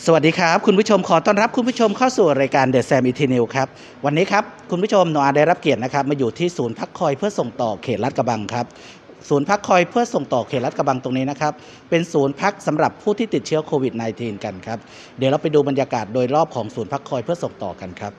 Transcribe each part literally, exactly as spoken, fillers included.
สวัสดีครับคุณผู้ชมขอต้อนรับคุณผู้ชมเข้าสู่รายการ The Sam Easy News ครับวันนี้ครับคุณผู้ชมโนอาได้รับเกียรตินะครับมาอยู่ที่ศูนย์พักคอยเพื่อส่งต่อเขตลาดกระบังครับศูนย์พักคอยเพื่อส่งต่อเขตลาดกระบังตรงนี้นะครับเป็นศูนย์พักสำหรับผู้ที่ติดเชื้อโควิด สิบเก้า กันครับเดี๋ยวเราไปดูบรรยากาศโดยรอบของศูนย์พักคอยเพื่อส่งต่อกันครับ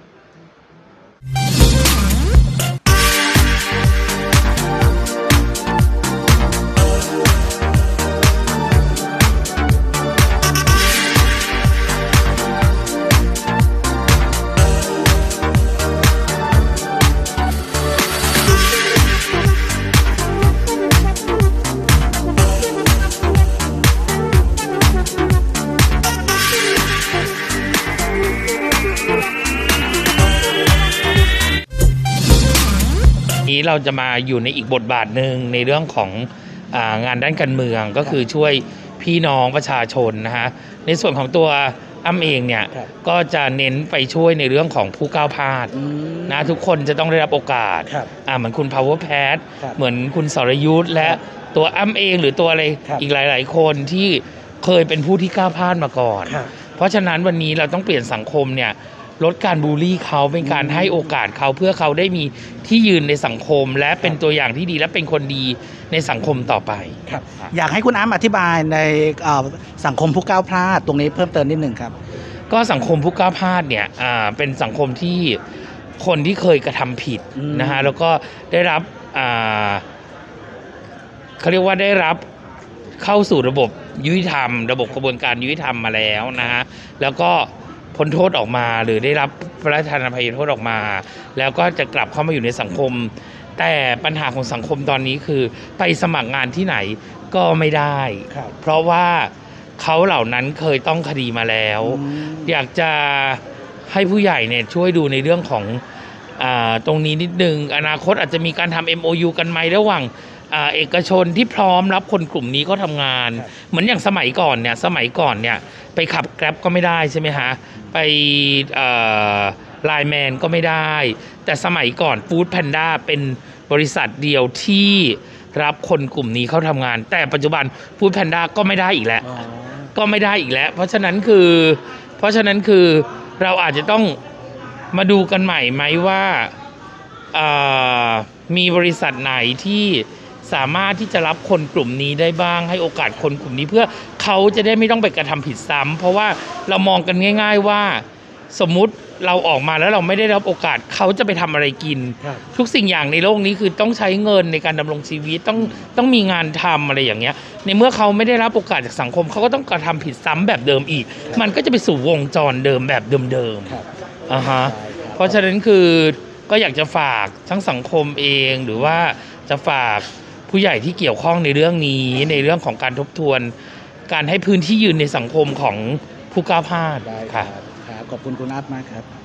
นี้เราจะมาอยู่ในอีกบทบาทหนึ่งในเรื่องของอ่างานด้านการเมืองก็คือช่วยพี่น้องประชาชนนะฮะในส่วนของตัวอ้ำเองเนี่ยก็จะเน้นไปช่วยในเรื่องของผู้ก้าวพลาดนะทุกคนจะต้องได้รับโอกาสอ่าเหมือนคุณ power pad เหมือนคุณสรยุทธและตัวอ้ำเองหรือตัวอะไรอีกหลายๆคนที่เคยเป็นผู้ที่ก้าวพลาดมาก่อนเพราะฉะนั้นวันนี้เราต้องเปลี่ยนสังคมเนี่ยลดการบูลลี่เขาเป็นการให้โอกาสเขาเพื่อเขาได้มีที่ยืนในสังคมและเป็นตัวอย่างที่ดีและเป็นคนดีในสังคมต่อไปครับอยากให้คุณอ้ำอธิบายในสังคมผู้ก้าวพลาดตรงนี้เพิ่มเติมนิดนึงครับก็สังคมผู้ก้าวพลาดเนี่ยเป็นสังคมที่คนที่เคยกระทำผิดนะฮะแล้วก็ได้รับเขาเรียกว่าได้รับเข้าสู่ระบบยุติธรรมระบบกระบวนการยุติธรรมมาแล้วนะฮะแล้วก็พ้นโทษออกมาหรือได้รับพระราชทานอภัยโทษออกมาแล้วก็จะกลับเข้ามาอยู่ในสังคมแต่ปัญหาของสังคมตอนนี้คือไปสมัครงานที่ไหนก็ไม่ได้เพราะว่าเขาเหล่านั้นเคยต้องคดีมาแล้วอยากจะให้ผู้ใหญ่เนี่ยช่วยดูในเรื่องของอ่าตรงนี้นิดนึงอนาคตอาจจะมีการทำ เอ็ม โอ ยู กันไหมระหว่างเอกชนที่พร้อมรับคนกลุ่มนี้ก็ทำงานเหมือนอย่างสมัยก่อนเนี่ยสมัยก่อนเนี่ยไปขับแกร็บก็ไม่ได้ใช่ไหมฮะไปไลน์แมนก็ไม่ได้แต่สมัยก่อนฟู้ดแพนด้าเป็นบริษัทเดียวที่รับคนกลุ่มนี้เข้าทำงานแต่ปัจจุบันฟู้ดแพนด้าก็ไม่ได้อีกแล้วก็ไม่ได้อีกแล้วเพราะฉะนั้นคือเพราะฉะนั้นคือเราอาจจะต้องมาดูกันใหม่ไหมว่ามีบริษัทไหนที่สามารถที่จะรับคนกลุ่มนี้ได้บ้างให้โอกาสคนกลุ่มนี้เพื่อเขาจะได้ไม่ต้องไปกระทำผิดซ้ำเพราะว่าเรามองกันง่ายๆว่าสมมุติเราออกมาแล้วเราไม่ได้รับโอกาสเขาจะไปทำอะไรกินทุกสิ่งอย่างในโลกนี้คือต้องใช้เงินในการดำรงชีวิตต้องต้องมีงานทำอะไรอย่างเงี้ยในเมื่อเขาไม่ได้รับโอกาสจากสังคมเขาก็ต้องกระทำผิดซ้ำแบบเดิมอีกมันก็จะไปสู่วงจรเดิมแบบเดิมๆอ่าฮะเพราะฉะนั้นคือก็อยากจะฝากทั้งสังคมเองหรือว่าจะฝากผู้ใหญ่ที่เกี่ยวข้องในเรื่องนี้ในเรื่องของการทบทวนการให้พื้นที่ยืนในสังคมของผู้ก้าวพลาดได้ครับขอบคุณคุณอาร์ตมากครับ